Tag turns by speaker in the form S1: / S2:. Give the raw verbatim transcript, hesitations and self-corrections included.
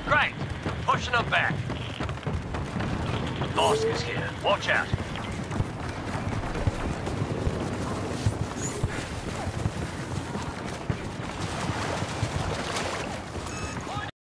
S1: Great. Pushing them back. Bosk is here. Watch out.